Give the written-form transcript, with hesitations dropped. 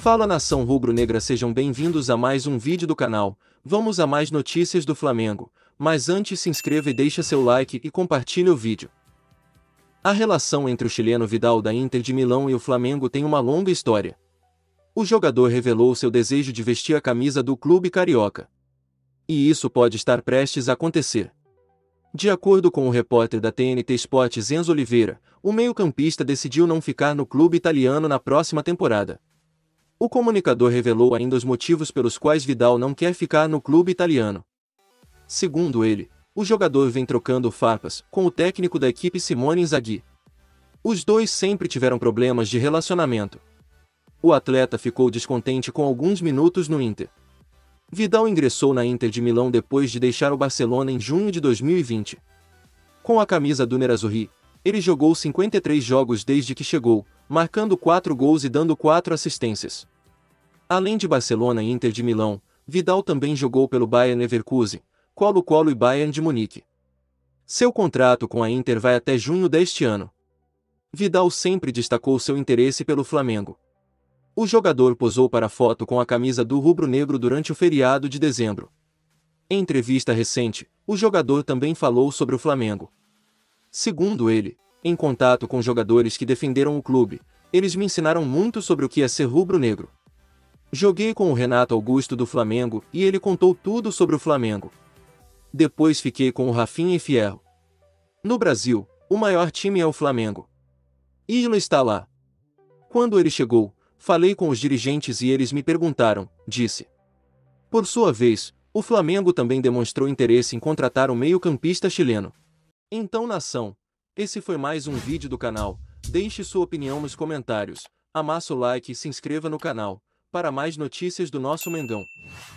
Fala nação rubro-negra, sejam bem-vindos a mais um vídeo do canal. Vamos a mais notícias do Flamengo, mas antes se inscreva e deixa seu like e compartilhe o vídeo. A relação entre o chileno Vidal da Inter de Milão e o Flamengo tem uma longa história. O jogador revelou seu desejo de vestir a camisa do clube carioca. E isso pode estar prestes a acontecer. De acordo com o repórter da TNT Sports Enzo Oliveira, o meio-campista decidiu não ficar no clube italiano na próxima temporada. O comunicador revelou ainda os motivos pelos quais Vidal não quer ficar no clube italiano. Segundo ele, o jogador vem trocando farpas com o técnico da equipe Simone Inzaghi. Os dois sempre tiveram problemas de relacionamento. O atleta ficou descontente com alguns minutos no Inter. Vidal ingressou na Inter de Milão depois de deixar o Barcelona em junho de 2020. Com a camisa do Nerazzurri, ele jogou 53 jogos desde que chegou, marcando 4 gols e dando 4 assistências. Além de Barcelona e Inter de Milão, Vidal também jogou pelo Bayer Leverkusen, Colo-Colo e Bayern de Munique. Seu contrato com a Inter vai até junho deste ano. Vidal sempre destacou seu interesse pelo Flamengo. O jogador posou para a foto com a camisa do rubro-negro durante o feriado de dezembro. Em entrevista recente, o jogador também falou sobre o Flamengo. Segundo ele, em contato com jogadores que defenderam o clube, eles me ensinaram muito sobre o que é ser rubro-negro. Joguei com o Renato Augusto do Flamengo e ele contou tudo sobre o Flamengo. Depois fiquei com o Rafinha e Fierro. No Brasil, o maior time é o Flamengo. Isla está lá. Quando ele chegou, falei com os dirigentes e eles me perguntaram, disse. Por sua vez, o Flamengo também demonstrou interesse em contratar o meio-campista chileno. Então, nação, esse foi mais um vídeo do canal. Deixe sua opinião nos comentários, amassa o like e se inscreva no canal, para mais notícias do nosso Mengão.